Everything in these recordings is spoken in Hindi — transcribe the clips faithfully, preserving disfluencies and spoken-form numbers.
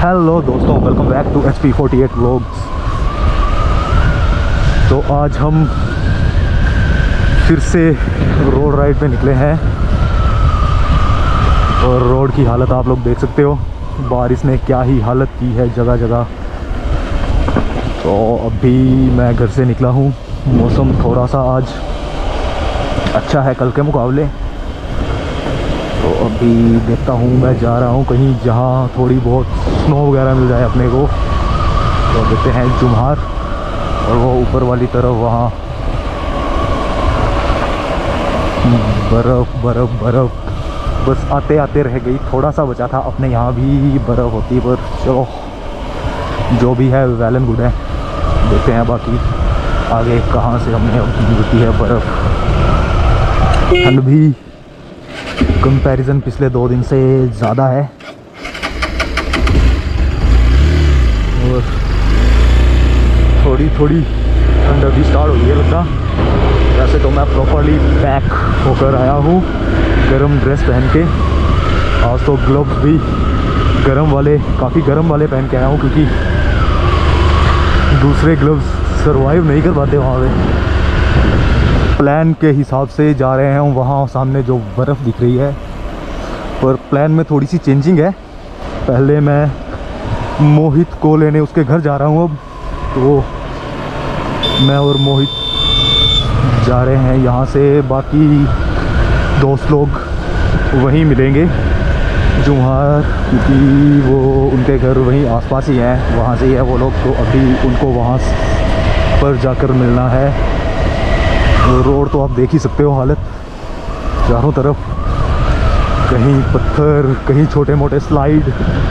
हेलो दोस्तों, welcome back to H P forty eight vlogs. तो आज हम फिर से रोड राइड पे निकले हैं और रोड की हालत आप लोग देख सकते हो। बारिश ने क्या ही हालत की है जगह जगह। तो अभी मैं घर से निकला हूँ। मौसम थोड़ा सा आज अच्छा है कल के मुकाबले। तो अभी देखता हूँ, मैं जा रहा हूँ कहीं जहाँ थोड़ी बहुत स्नो वगैरह मिल जाए अपने को। तो देखते हैं जुमहार और वो ऊपर वाली तरफ वहाँ बर्फ़ बर्फ़ बर्फ़ बस आते आते रह गई। थोड़ा सा बचा था, अपने यहाँ भी बर्फ़ होती, पर चलो जो भी है वेल एंड गुड है। देखते हैं बाकी आगे कहाँ से हमें मिलती है बर्फ़। ठंड भी कंपैरिजन पिछले दो दिन से ज़्यादा है और थोड़ी थोड़ी ठंड अभी स्टार्ट हो गई है लगता। वैसे तो मैं प्रॉपरली पैक होकर आया हूँ, गर्म ड्रेस पहन के। आज तो ग्लव्स भी गर्म वाले, काफ़ी गर्म वाले पहन के आया हूँ, क्योंकि दूसरे ग्लव्स सरवाइव नहीं कर पाते वहाँ पे। प्लान के हिसाब से जा रहे हैं हम वहाँ सामने जो बर्फ़ दिख रही है, पर प्लान में थोड़ी सी चेंजिंग है। पहले मैं मोहित को लेने उसके घर जा रहा हूँ अब। तो मैं और मोहित जा रहे हैं यहाँ से, बाकी दोस्त लोग वहीं मिलेंगे जुमहार, क्योंकि वो उनके घर वहीं आसपास ही हैं, वहाँ से ही है वो लोग। तो अभी उनको वहाँ पर जाकर मिलना है। रोड तो आप देख ही सकते हो हालत, चारों तरफ कहीं पत्थर, कहीं छोटे मोटे स्लाइड।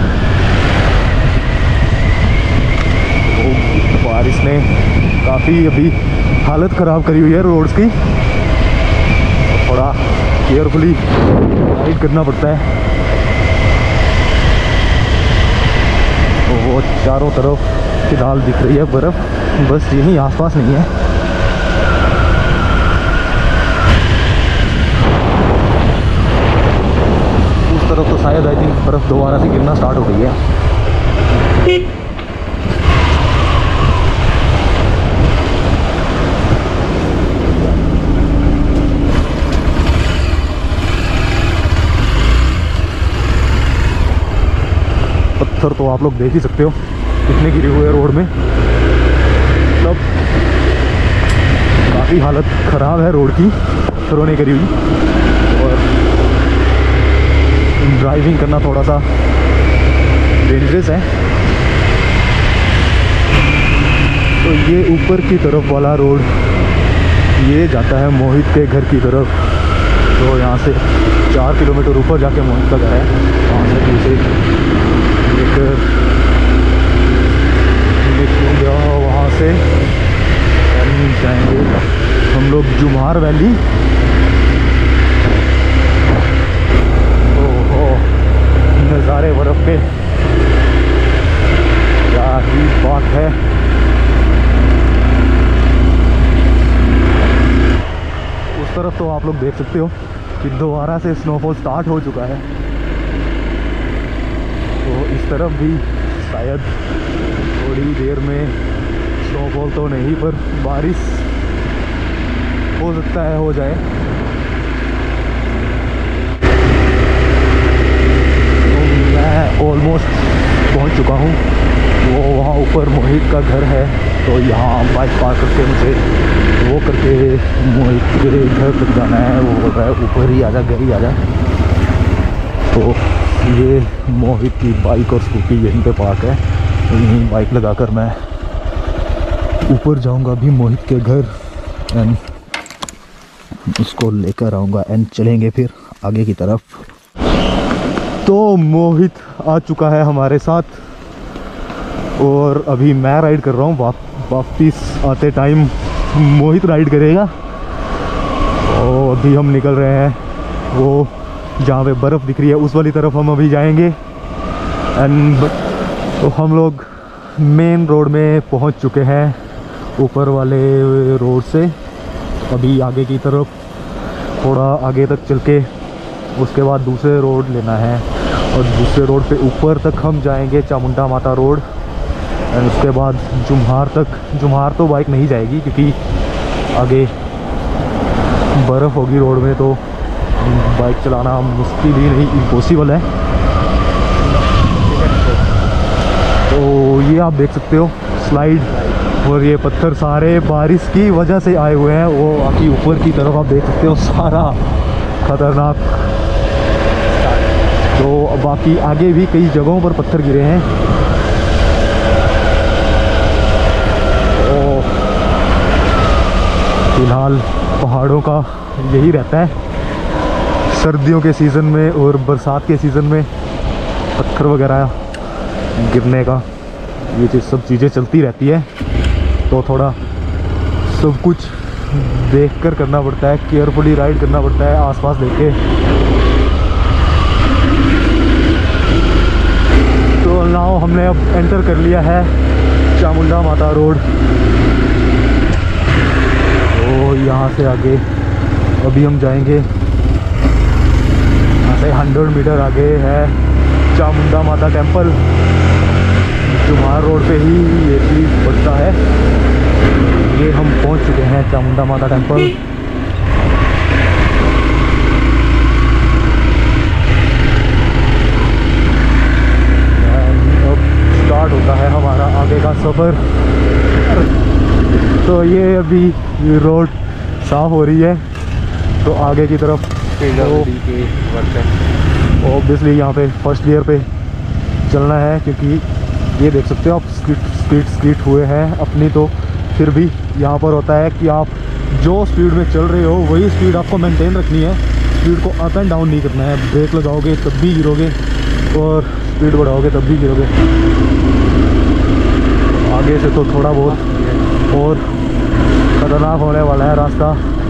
तो बारिश ने काफ़ी अभी हालत ख़राब करी हुई है रोड्स की। थोड़ा केयरफुली राइड करना पड़ता है। तो वो चारों तरफ फिलहाल दिख रही है बर्फ़, बस यहीं आसपास नहीं है। तरफ तो शायद आई थिंक बर्फ़ दोबारा से गिरना स्टार्ट हो गई है। पत्थर तो आप लोग देख ही सकते हो कितने गिरे हुए हैं रोड में। मतलब काफ़ी हालत ख़राब है रोड की, पत्थरों ने करी हुई। और ड्राइविंग करना थोड़ा सा डेंजरस है। तो ये ऊपर की तरफ वाला रोड ये जाता है मोहित के घर की तरफ। तो यहाँ से चार किलोमीटर ऊपर जाके मोहित का घर है। वहाँ से दूसरे लेकर निकलूँगा वहाँ से जाएंगे हम लोग जुमहार वैली। नज़ारे बर्फ़ के, क्या ही बात है। उस तरफ तो आप लोग देख सकते हो कि दोबारा से स्नोफॉल स्टार्ट हो चुका है। तो इस तरफ भी शायद थोड़ी देर में स्नोफॉल तो नहीं, पर बारिश हो सकता है हो जाए। ऑलमोस्ट पहुंच चुका हूं। वो वहाँ ऊपर मोहित का घर है, तो यहाँ बाइक पार्क करके मुझे वो करके मोहित के घर तक जाना है। वो बोल रहा है ऊपर ही आजा, घर ही आजा। तो ये मोहित की बाइक और स्कूटी यहीं पे पार्क है। तो यहीं बाइक लगाकर मैं ऊपर जाऊंगा अभी मोहित के घर एंड उसको लेकर आऊँगा एंड चलेंगे फिर आगे की तरफ। तो मोहित आ चुका है हमारे साथ और अभी मैं राइड कर रहा हूँ। वाप, वापस आते टाइम मोहित राइड करेगा। और अभी हम निकल रहे हैं वो जहाँ पे बर्फ़ दिख रही है उस वाली तरफ हम अभी जाएंगे। एंड तो हम लोग मेन रोड में पहुँच चुके हैं, ऊपर वाले रोड से। अभी आगे की तरफ थोड़ा आगे तक चल के उसके बाद दूसरे रोड लेना है। और दूसरे रोड पे ऊपर तक हम जाएंगे चामुंडा माता रोड। एंड उसके बाद जुम्हार तक। जुम्हार तो बाइक नहीं जाएगी क्योंकि आगे बर्फ़ होगी रोड में, तो बाइक चलाना मुश्किल ही नहीं, इम्पॉसिबल है। तो ये आप देख सकते हो स्लाइड, और ये पत्थर सारे बारिश की वजह से आए हुए हैं। वो बाकी ऊपर की तरफ आप देख सकते हो सारा खतरनाक। तो बाकी आगे भी कई जगहों पर पत्थर गिरे हैं। तो फिलहाल पहाड़ों का यही रहता है, सर्दियों के सीज़न में और बरसात के सीज़न में पत्थर वगैरह गिरने का, ये चीज़ सब चीज़ें चलती रहती है। तो थोड़ा सब कुछ देख कर करना पड़ता है, केयरफुली राइड करना पड़ता है, आसपास देख के। तो नाउ हमने अब एंटर कर लिया है चामुंडा माता रोड। तो यहाँ से आगे अभी हम जाएंगे, यहाँ से हंड्रेड मीटर आगे है चामुंडा माता टेम्पल। जुम्हार रोड पे ही ये चीज़ पड़ता है। ये हम पहुंच चुके हैं चामुंडा माता टेम्पल। अब स्टार्ट होता है हमारा आगे का सफ़र। तो ये अभी ये रोड साफ हो रही है, तो आगे की तरफ ऑब्वियसली यहाँ पे फर्स्ट गियर पे चलना है, क्योंकि ये देख सकते हो आप स्कीट स्कीट स्कीट हुए हैं अपनी। तो फिर भी यहाँ पर होता है कि आप जो स्पीड में चल रहे हो वही स्पीड आपको मेंटेन रखनी है, स्पीड को अप एंड डाउन नहीं करना है। ब्रेक लगाओगे तब भी गिरोगे और स्पीड बढ़ाओगे तब भी गिरोगे। आगे से तो थोड़ा बहुत और खतरनाक होने वाला है रास्ता।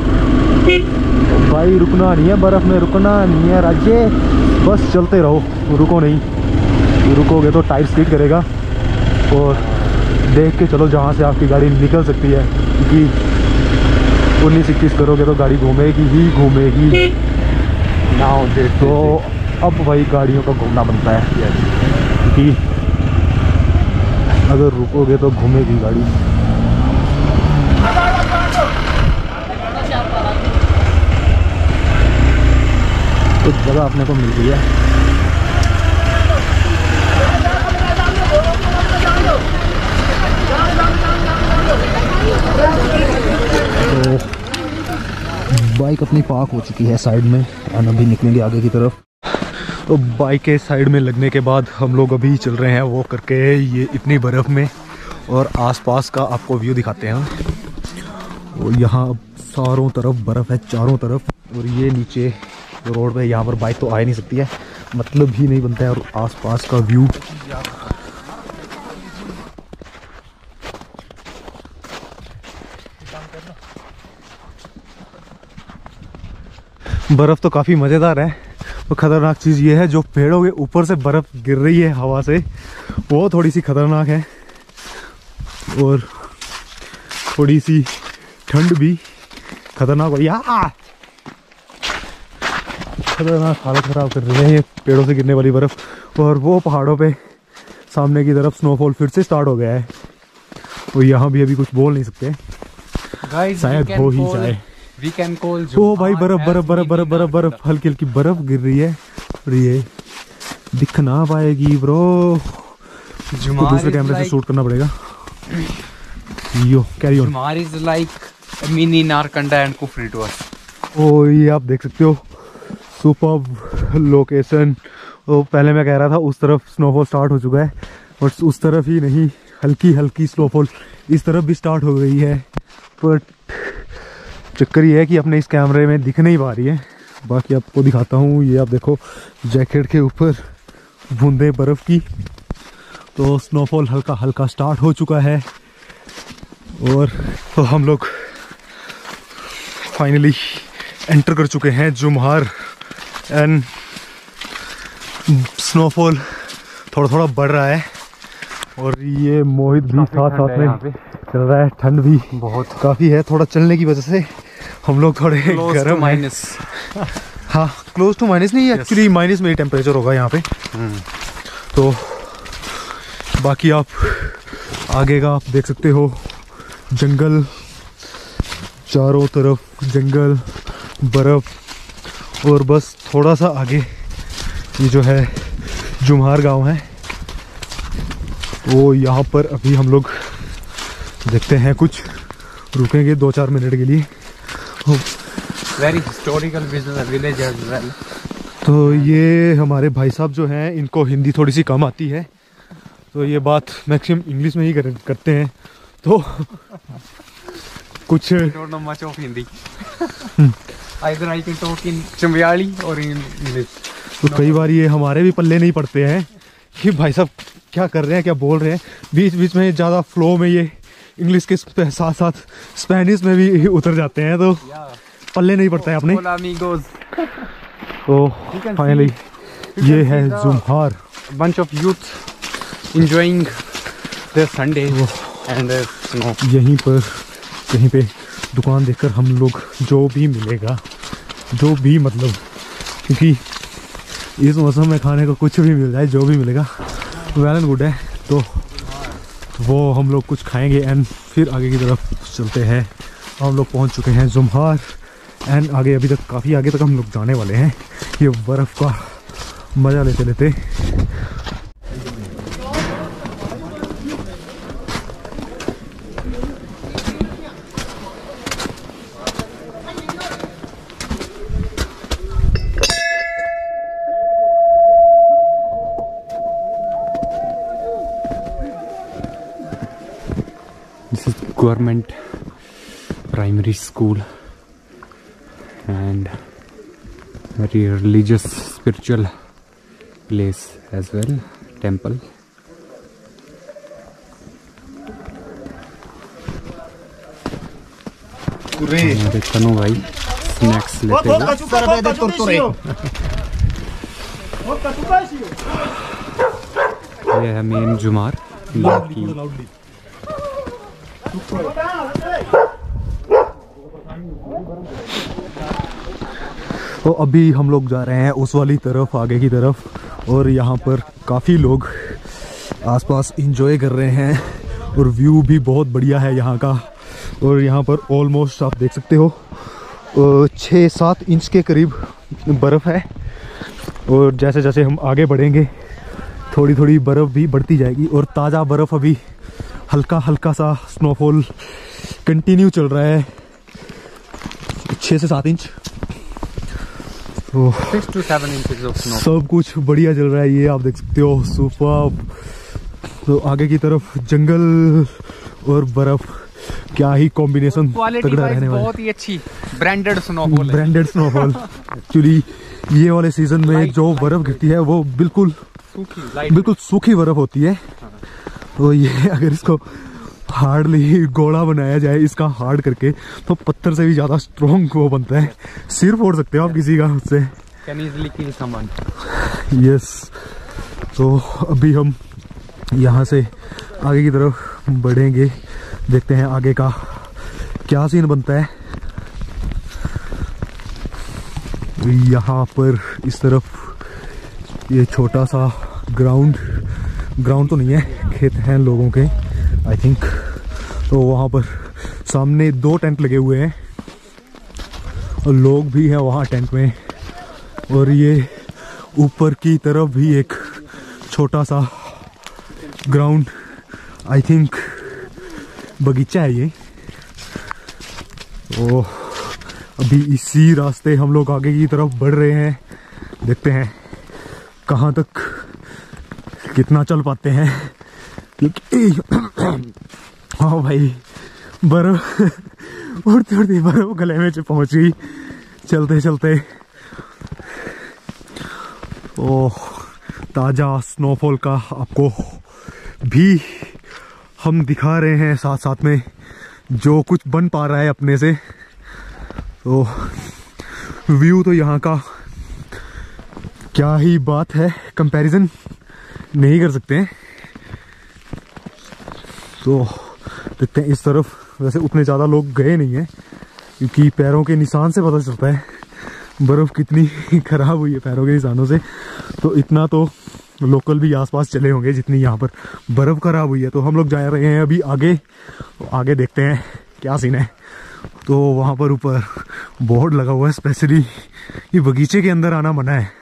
भाई रुकना नहीं है, बर्फ़ में रुकना नहीं है राज्य, बस चलते रहो, रुको नहीं। रुकोगे तो टायर स्किड करेगा। और देख के चलो जहाँ से आपकी गाड़ी निकल सकती है, क्योंकि उन्नीस इक्कीस करोगे तो गाड़ी घूमेगी ही घूमेगी। नाउ तो अब भाई गाड़ियों का घूमना बनता है, क्योंकि अगर रुकोगे तो घूमेगी गाड़ी। तो जगह अपने को मिल गई है। तो बाइक अपनी पार्क हो चुकी है साइड में, और अभी निकलेंगे आगे की तरफ। तो बाइक के साइड में लगने के बाद हम लोग अभी चल रहे हैं वॉक करके ये इतनी बर्फ़ में, और आसपास का आपको व्यू दिखाते हैं। और यहाँ चारों तरफ बर्फ़ है, चारों तरफ। और ये नीचे रोड पे यहाँ पर बाइक तो आ ही नहीं सकती है, मतलब ही नहीं बनता है। और आसपास का व्यू बर्फ़ तो काफ़ी मज़ेदार है। तो खतरनाक चीज़ ये है, जो पेड़ों के ऊपर से बर्फ़ गिर रही है हवा से, वो थोड़ी सी खतरनाक है। और थोड़ी सी ठंड भी खतरनाक हो रही है। खतरनाक हालत ख़राब कर रही है ये पेड़ों से गिरने वाली बर्फ़। और वो पहाड़ों पे सामने की तरफ स्नोफॉल फिर से स्टार्ट हो गया है। और यहाँ भी अभी कुछ बोल नहीं सकते, शायद हो ही जाए। We can call ओ भाई बर्फ बर्फ बर्फ बर्फ बर्फ बर्फ हल्की हल्की बर्फ गिर रही है। और ये दिख ना पाएगी ब्रो, तो दूसरे कैमरे से शूट करना पड़ेगा। Yo carry on. Jumar is like a mini Narkanda and Kufri to us. ओ ये आप देख सकते हो, सुपर लोकेशन। तो पहले मैं कह रहा था उस तरफ स्नोफॉल स्टार्ट हो चुका है, और उस तरफ ही नहीं, हल्की हल्की स्नोफॉल इस तरफ भी स्टार्ट हो गई है। बट चक्कर ये है कि अपने इस कैमरे में दिख नहीं पा रही है। बाकी आपको दिखाता हूँ, ये आप देखो जैकेट के ऊपर बूंदे बर्फ़ की। तो स्नोफॉल हल्का हल्का स्टार्ट हो चुका है। और तो हम लोग फाइनली एंटर कर चुके हैं जुम्हार। एंड स्नोफॉल थोड़ा थोड़ा बढ़ रहा है, और ये मोहित भी साथ साथ में चल रहा है। ठंड भी बहुत काफ़ी है, थोड़ा चलने की वजह से हम लोग थोड़े गर्म माइनस। हाँ क्लोज टू माइनस नहीं, एक्चुअली माइनस में ही टेम्परेचर होगा यहाँ पे। तो बाकी आप आगे का आप देख सकते हो, जंगल, चारों तरफ जंगल, बर्फ, और बस थोड़ा सा आगे ये जो है जुमहार गांव है। वो यहाँ पर अभी हम लोग देखते हैं, कुछ रुकेंगे दो चार मिनट के लिए। Very historical village as well. तो ये हमारे भाई साहब जो हैं, इनको हिंदी थोड़ी सी कम आती है, तो ये बात मैक्सिमम इंग्लिश में ही कर, करते हैं। तो कुछ don't know much of Hindi. Either I can talk in Chambiyali or in English. तो कई बार ये हमारे भी पल्ले नहीं पड़ते हैं कि भाई साहब क्या कर रहे हैं, क्या बोल रहे हैं। बीच बीच में ज़्यादा फ्लो में ये इंग्लिश के साथ साथ स्पेनिश में भी उतर जाते हैं, तो पल्ले नहीं पड़ता है अपने। तो फाइनली ये है जुमहार। Bunch of youth enjoying their Sundays and their snow. यहीं पर कहीं पे दुकान देखकर हम लोग जो भी मिलेगा, जो भी मतलब, क्योंकि इस मौसम में खाने को कुछ भी मिल जाए, जो भी मिलेगा वेल एंड गुड है। तो वो हम लोग कुछ खाएंगे एंड फिर आगे की तरफ चलते हैं। हम लोग पहुंच चुके हैं जुमहार एंड आगे अभी तक काफ़ी आगे तक हम लोग जाने वाले हैं, ये बर्फ़ का मज़ा लेते लेते। This is government primary school and very religious spiritual place as well, temple. हमारे कनु भाई स्नैक्स लेते हुए। ये है मेन जुमार की। तो अभी हम लोग जा रहे हैं उस वाली तरफ, आगे की तरफ, और यहाँ पर काफ़ी लोग आसपास एंजॉय कर रहे हैं और व्यू भी बहुत बढ़िया है यहाँ का। और यहाँ पर ऑलमोस्ट आप देख सकते हो छः सात इंच के करीब बर्फ़ है, और जैसे जैसे हम आगे बढ़ेंगे थोड़ी थोड़ी बर्फ़ भी बढ़ती जाएगी, और ताज़ा बर्फ़ अभी हल्का हल्का सा स्नोफॉल कंटिन्यू चल रहा है, छः से सात इंच। तो six to seven inches of snow. सब कुछ बढ़िया चल रहा है, ये आप देख सकते हो, सुपर्ब। तो आगे की तरफ जंगल और बर्फ, क्या ही कॉम्बिनेशन तगड़ा रहने वाला है। बहुत ही अच्छी ब्रांडेड स्नोफॉल है। Branded snowfall. एक्चुअली ये वाले सीजन में जो बर्फ गिरती है वो बिल्कुल सूखी, बिल्कुल सूखी बर्फ होती है। तो ये अगर इसको हार्डली गोला बनाया जाए, इसका हार्ड करके, तो पत्थर से भी ज़्यादा स्ट्रॉन्ग वो बनता है, सिर फोड़ सकते हो आप किसी का उससे। Can easily kill someone. Yes. तो अभी हम यहाँ से आगे की तरफ बढ़ेंगे, देखते हैं आगे का क्या सीन बनता है। यहाँ पर इस तरफ ये छोटा सा ग्राउंड, ग्राउंड तो नहीं है, खेत हैं लोगों के आई थिंक। तो वहाँ पर सामने दो टेंट लगे हुए हैं और लोग भी हैं वहाँ टेंट में, और ये ऊपर की तरफ भी एक छोटा सा ग्राउंड, आई थिंक बगीचा है ये। तो अभी इसी रास्ते हम लोग आगे की तरफ बढ़ रहे हैं, देखते हैं कहाँ तक कितना चल पाते हैं। हाँ भाई, बर्फ उड़ती उड़ती बर्फ गले में पहुंच गई चलते चलते। ओह, ताज़ा स्नोफॉल का आपको भी हम दिखा रहे हैं, साथ साथ में जो कुछ बन पा रहा है अपने से। तो व्यू तो यहाँ का क्या ही बात है, कंपैरिजन नहीं कर सकते हैं। तो देखते हैं इस तरफ, वैसे उतने ज़्यादा लोग गए नहीं हैं क्योंकि पैरों के निशान से पता चलता है बर्फ़ कितनी ख़राब हुई है पैरों के निशानों से। तो इतना तो लोकल भी आसपास चले होंगे जितनी यहाँ पर बर्फ़ ख़राब हुई है। तो हम लोग जा रहे हैं अभी आगे, तो आगे देखते हैं क्या सीन है। तो वहाँ पर ऊपर बोर्ड लगा हुआ है स्पेशली ये बगीचे के अंदर आना मना है।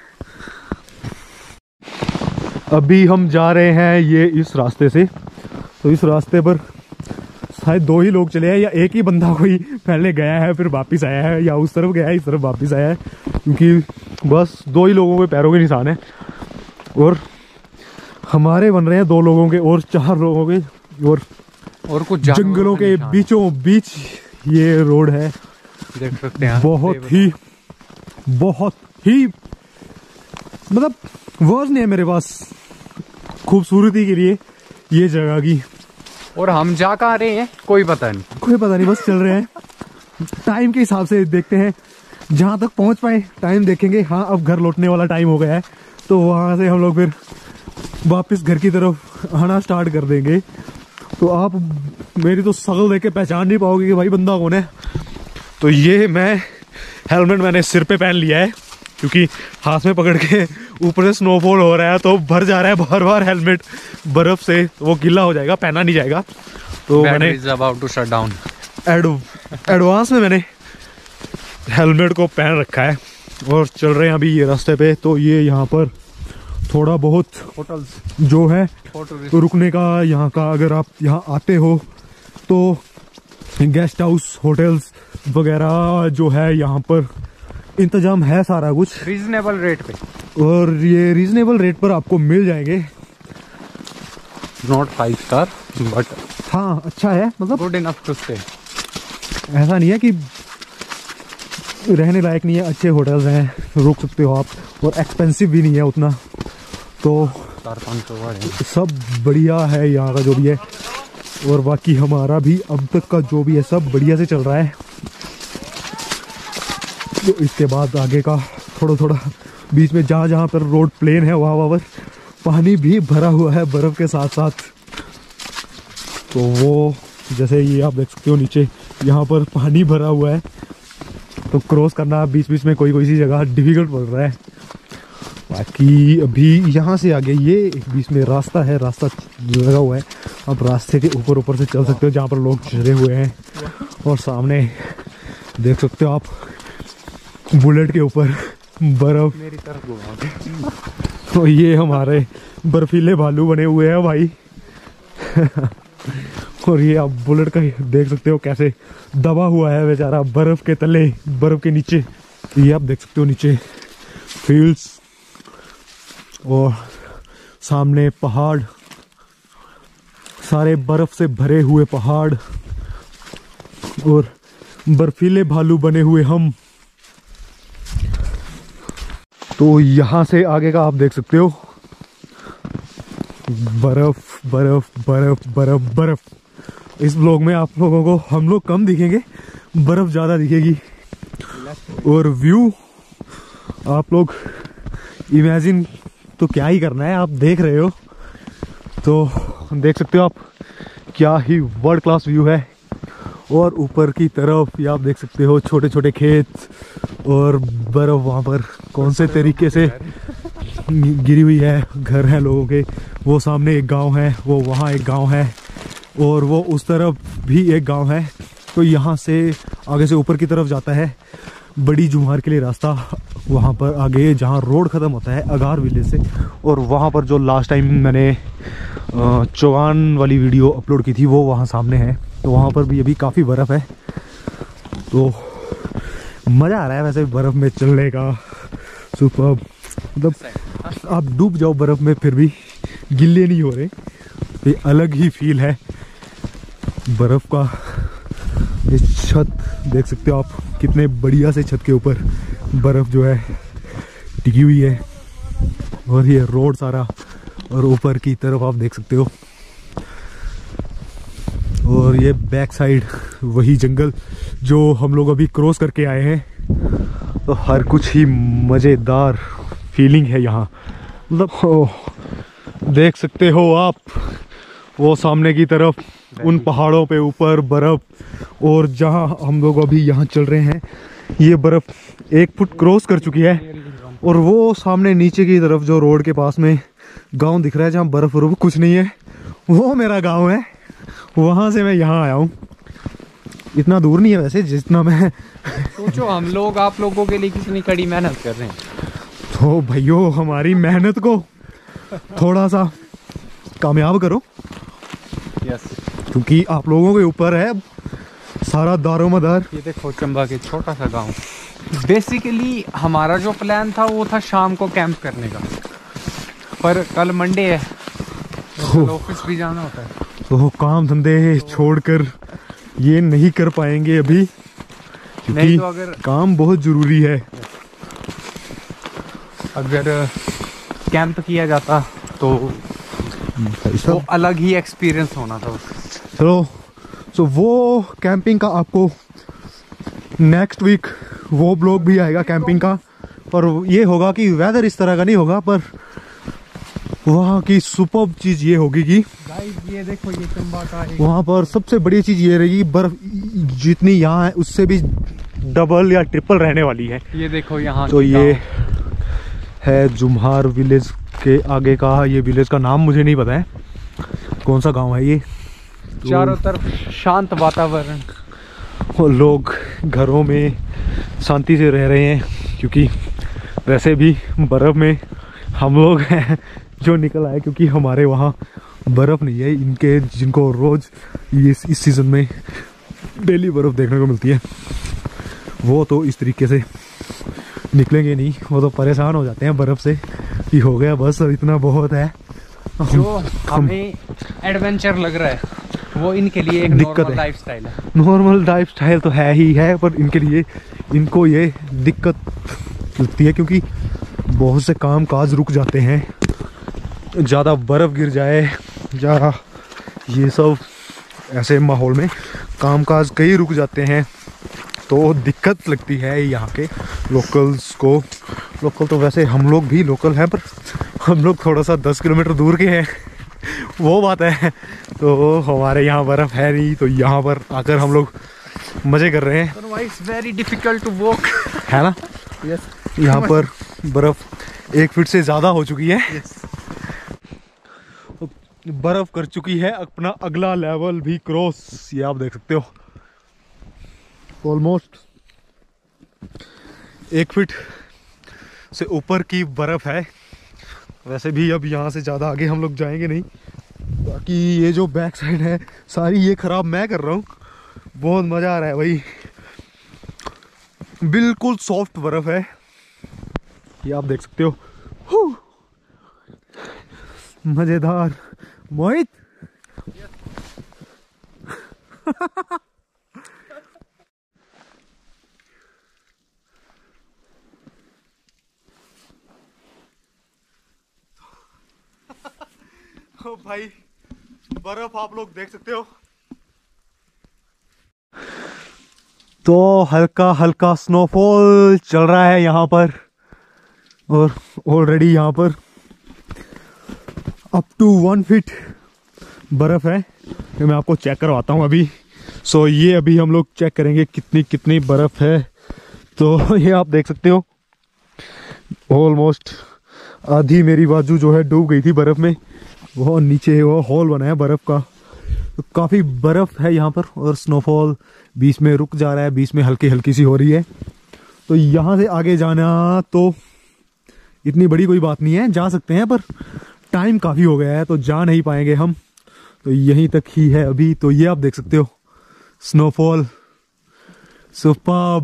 अभी हम जा रहे हैं ये इस रास्ते से, तो इस रास्ते पर शायद दो ही लोग चले हैं या एक ही बंदा कोई पहले गया है फिर वापस आया है, या उस तरफ गया है इस तरफ वापस आया है, क्योंकि बस दो ही लोगों के पैरों के निशान है। और हमारे बन रहे हैं दो लोगों के और चार लोगों के, और और कुछ जंगलों के बीचों बीच ये रोड है। देख सकते हैं बहुत ही बहुत ही मतलब वर्ड नहीं है मेरे पास खूबसूरती के लिए ये जगह की। और हम जा कहाँ रहे हैं कोई पता नहीं, कोई पता नहीं, बस चल रहे हैं टाइम के हिसाब से, देखते हैं जहाँ तक पहुँच पाए टाइम देखेंगे। हाँ अब घर लौटने वाला टाइम हो गया है, तो वहाँ से हम लोग फिर वापस घर की तरफ आना स्टार्ट कर देंगे। तो आप मेरी तो शक्ल देख के पहचान नहीं पाओगे कि भाई बंदा कौन है। तो ये मैं हेलमेट मैंने सिर पे पहन लिया है, क्योंकि हाथ में पकड़ के ऊपर से स्नोफॉल हो रहा है तो भर जा रहा है बार बार हेलमेट बर्फ से, तो वो गीला हो जाएगा, पहना नहीं जाएगा। तो मैंने about to shut down advance में मैंने हेलमेट को पहन रखा है और चल रहे हैं अभी ये रास्ते पे। तो ये यहाँ पर थोड़ा बहुत होटल्स जो है तो रुकने का, यहाँ का अगर आप यहाँ आते हो तो गेस्ट हाउस होटल्स वगैरह जो है यहाँ पर इंतजाम है सारा कुछ रीजनेबल रेट पे, और ये रीजनेबल रेट पर आपको मिल जाएंगे। नॉट फाइव स्टार बट हाँ अच्छा है, मतलब गुड इनफ टू स्टे। ऐसा नहीं है कि रहने लायक नहीं है, अच्छे होटल्स हैं, रुक सकते हो आप, और एक्सपेंसिव भी नहीं है उतना। तो चार पाँच सौ है, सब बढ़िया है यहाँ का जो भी है। और बाकी हमारा भी अब तक का जो भी है सब बढ़िया से चल रहा है। तो इसके बाद आगे का थोड़ा थोड़ा बीच में जहाँ जहाँ पर रोड प्लेन है वहाँ वहाँ पर पानी भी भरा हुआ है बर्फ़ के साथ साथ। तो वो जैसे ये आप देख सकते हो नीचे यहाँ पर पानी भरा हुआ है, तो क्रॉस करना बीच बीच में कोई कोई सी जगह डिफ़िकल्ट पड़ रहा है। बाकी अभी यहाँ से आगे ये एक बीच में रास्ता है, रास्ता लगा हुआ है, आप रास्ते के ऊपर ऊपर से चल सकते हो जहाँ पर लोग चढ़े हुए हैं। और सामने देख सकते हो आप बुलेट के ऊपर बर्फ मेरी तरफ घुमाओ। तो ये हमारे बर्फीले भालू बने हुए हैं भाई। और ये आप बुलेट का देख सकते हो कैसे दबा हुआ है बेचारा बर्फ के तले, बर्फ के नीचे। ये आप देख सकते हो नीचे फील्ड्स और सामने पहाड़, सारे बर्फ से भरे हुए पहाड़ और बर्फीले भालू बने हुए हम। तो यहाँ से आगे का आप देख सकते हो बर्फ बर्फ बर्फ बर्फ बर्फ। इस ब्लॉग में आप लोगों को हम लोग कम दिखेंगे, बर्फ ज़्यादा दिखेगी। और व्यू आप लोग इमेजिन तो क्या ही करना है, आप देख रहे हो तो देख सकते हो आप क्या ही वर्ल्ड क्लास व्यू है। और ऊपर की तरफ ये आप देख सकते हो छोटे छोटे खेत और बर्फ वहाँ पर कौन से तरीके से गिरी हुई है, घर हैं लोगों के। वो सामने एक गांव है, वो वहाँ एक गांव है, और वो उस तरफ भी एक गांव है। तो यहाँ से आगे से ऊपर की तरफ जाता है बड़ी जुमार के लिए रास्ता, वहाँ पर आगे जहाँ रोड ख़त्म होता है अगार विलेज से। और वहाँ पर जो लास्ट टाइम मैंने चौगान वाली वीडियो अपलोड की थी वो वहाँ सामने है। तो वहाँ पर भी अभी काफ़ी बर्फ़ है, तो मज़ा आ रहा है वैसे बर्फ़ में चलने का। सुपर, मतलब आप डूब जाओ बर्फ़ में फिर भी गिल्ले नहीं हो रहे, ये अलग ही फील है बर्फ़ का। ये छत देख सकते हो आप कितने बढ़िया से छत के ऊपर बर्फ़ जो है टिकी हुई है, और ये रोड सारा, और ऊपर की तरफ आप देख सकते हो। और ये बैक साइड वही जंगल जो हम लोग अभी क्रॉस करके आए हैं। तो हर कुछ ही मज़ेदार फीलिंग है यहाँ, मतलब देख सकते हो आप वो सामने की तरफ उन पहाड़ों पे ऊपर बर्फ़, और जहाँ हम लोग अभी यहाँ चल रहे हैं ये बर्फ एक फुट क्रॉस कर चुकी है और वो सामने नीचे की तरफ जो रोड के पास में गांव दिख रहा है जहाँ बर्फ बर्फ कुछ नहीं है, वो मेरा गांव है। वहां से मैं यहाँ आया हूँ। इतना दूर नहीं है वैसे जितना मैं सोचो हम लोग आप लोगों के लिए कितनी कड़ी मेहनत कर रहे हैं। तो भाइयों हमारी मेहनत को थोड़ा सा कामयाब करो। यस, क्योंकि आप लोगों के ऊपर है सारा दारोमदार। ये देखो चंबा के छोटा सा गांव। बेसिकली हमारा जो प्लान था वो था शाम को कैंप करने का, पर कल मंडे है तो ऑफिस भी जाना होता है, तो काम धंधे छोड़कर ये नहीं कर पाएंगे अभी, क्योंकि नहीं तो अगर काम बहुत जरूरी है। अगर कैंप किया जाता तो तो अलग ही एक्सपीरियंस होना था। चलो, सो वो कैंपिंग का आपको नेक्स्ट वीक वो ब्लॉग भी आएगा कैंपिंग का, पर ये होगा कि वेदर इस तरह का नहीं होगा, पर वहाँ की सुपर्ब चीज़ ये होगी कि गाइस ये देखो ये चंबा का एक वहाँ पर सबसे बड़ी चीज़ ये रहेगी बर्फ जितनी यहाँ है उससे भी डबल या ट्रिपल रहने वाली है। ये देखो यहाँ तो ये है जुमहार विलेज के आगे का, ये विलेज का नाम मुझे नहीं पता है कौन सा गांव है ये। चारों तरफ शांत वातावरण और लोग घरों में शांति से रह रहे हैं, क्योंकि वैसे भी बर्फ़ में हम लोग हैं जो निकल आए, क्योंकि हमारे वहाँ बर्फ़ नहीं है। इनके जिनको रोज़ इस इस सीज़न में डेली बर्फ़ देखने को मिलती है, वो तो इस तरीके से निकलेंगे नहीं। वो तो परेशान हो जाते हैं बर्फ़ से कि हो गया बस अब इतना बहुत है। जो हमें एडवेंचर लग रहा है वो इनके लिए एक दिक्कत नॉर्मल है। लाइफस्टाइल है। नॉर्मल लाइफस्टाइल तो है ही है, पर इनके लिए इनको ये दिक्कत लगती है, क्योंकि बहुत से काम काज रुक जाते हैं। ज़्यादा बर्फ़ गिर जाए या ये सब ऐसे माहौल में काम काज कई रुक जाते हैं, तो दिक्कत लगती है यहाँ के लोकल्स को। लोकल तो वैसे हम लोग भी लोकल हैं, पर हम लोग थोड़ा सा दस किलोमीटर दूर के हैं, वो बात है। तो हमारे यहाँ बर्फ़ है नहीं, तो यहाँ पर आकर हम लोग मज़े कर रहे हैं। Otherwise very difficult to walk. है ना? Yes. यहाँ पर बर्फ़ एक फीट से ज़्यादा हो चुकी है। Yes. बर्फ़ कर चुकी है अपना अगला लेवल भी क्रॉस, ये आप देख सकते हो। ऑलमोस्ट एक फीट से ऊपर की बर्फ़ है। वैसे भी अब यहाँ से ज़्यादा आगे हम लोग जाएंगे नहीं, बाकी ये जो बैक साइड है सारी ये ख़राब मैं कर रहा हूँ। बहुत मज़ा आ रहा है भाई, बिल्कुल सॉफ्ट बर्फ़ है, ये आप देख सकते हो। मज़ेदार। मोहित ओ भाई बर्फ आप लोग देख सकते हो। तो हल्का हल्का स्नोफॉल चल रहा है यहाँ पर, और ऑलरेडी यहाँ पर अप टू वन फीट बर्फ़ है। तो मैं आपको चेक करवाता हूँ अभी। सो ये अभी हम लोग चेक करेंगे कितनी कितनी बर्फ़ है। तो ये आप देख सकते हो, ऑलमोस्ट आधी मेरी बाजू जो है डूब गई थी बर्फ़ में। वो नीचे वो हॉल बना है बर्फ़ का, तो काफ़ी बर्फ़ है यहाँ पर, और स्नोफॉल बीच में रुक जा रहा है, बीच में हल्की हल्की सी हो रही है। तो यहाँ से आगे जाना तो इतनी बड़ी कोई बात नहीं है, जा सकते हैं, पर टाइम काफ़ी हो गया है तो जा नहीं पाएंगे हम, तो यहीं तक ही है अभी। तो ये आप देख सकते हो स्नोफॉल, सुपर्ब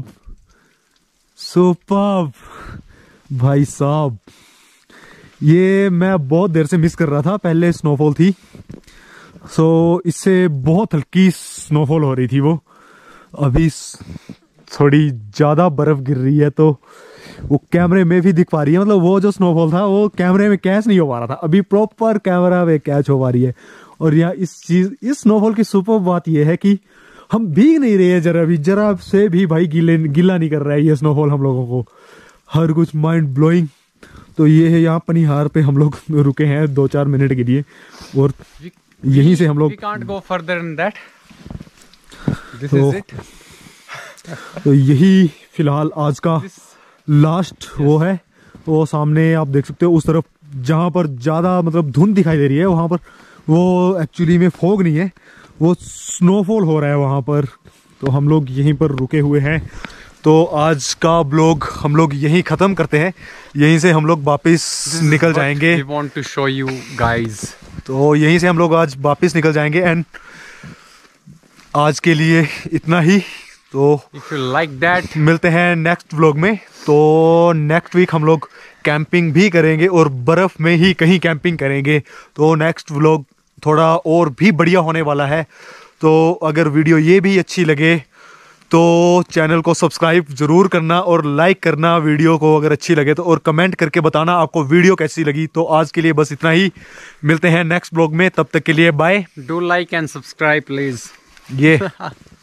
सुपर्ब भाई साहब। ये मैं बहुत देर से मिस कर रहा था, पहले स्नोफॉल थी, सो इससे बहुत हल्की स्नोफॉल हो रही थी, वो अभी थोड़ी ज़्यादा बर्फ़ गिर रही है, तो वो कैमरे में भी दिख पा रही है। मतलब वो जो स्नोफॉल था वो कैमरे में कैच नहीं हो पा रहा था, अभी प्रॉपर कैमरा में कैच हो पा रही है। और यहाँ इस चीज़ इस स्नोफॉल की सुपर बात ये है कि हम भीग नहीं रहे हैं, जरा भी जरा से भी भाई गीले गिला नहीं कर रहा है ये स्नोफॉल हम लोगों को, हर कुछ माइंड ब्लोइंग। तो ये है यहाँ पनिहार पे हम लोग रुके हैं दो चार मिनट के लिए, और यहीं से हम लोग We can't go further than that. This तो is it. तो यही फिलहाल आज का लास्ट वो है। वो सामने आप देख सकते हो उस तरफ जहाँ पर ज़्यादा मतलब धुंध दिखाई दे रही है, वहाँ पर वो एक्चुअली में फॉग नहीं है, वो स्नोफॉल हो रहा है वहाँ पर। तो हम लोग यहीं पर रुके हुए हैं। तो आज का ब्लॉग हम लोग यहीं ख़त्म करते हैं, यहीं से हम लोग वापस निकल जाएंगे। We want to show you guys. तो यहीं से हम लोग आज वापस निकल जाएंगे एंड आज के लिए इतना ही। तो If you like that, मिलते हैं नेक्स्ट व्लॉग में। तो नेक्स्ट वीक हम लोग कैंपिंग भी करेंगे और बर्फ़ में ही कहीं कैंपिंग करेंगे। तो नेक्स्ट व्लॉग थोड़ा और भी बढ़िया होने वाला है। तो अगर वीडियो ये भी अच्छी लगे तो चैनल को सब्सक्राइब ज़रूर करना और लाइक करना वीडियो को अगर अच्छी लगे तो, और कमेंट करके बताना आपको वीडियो कैसी लगी। तो आज के लिए बस इतना ही, मिलते हैं नेक्स्ट ब्लॉग में, तब तक के लिए bye. do like and subscribe please. ये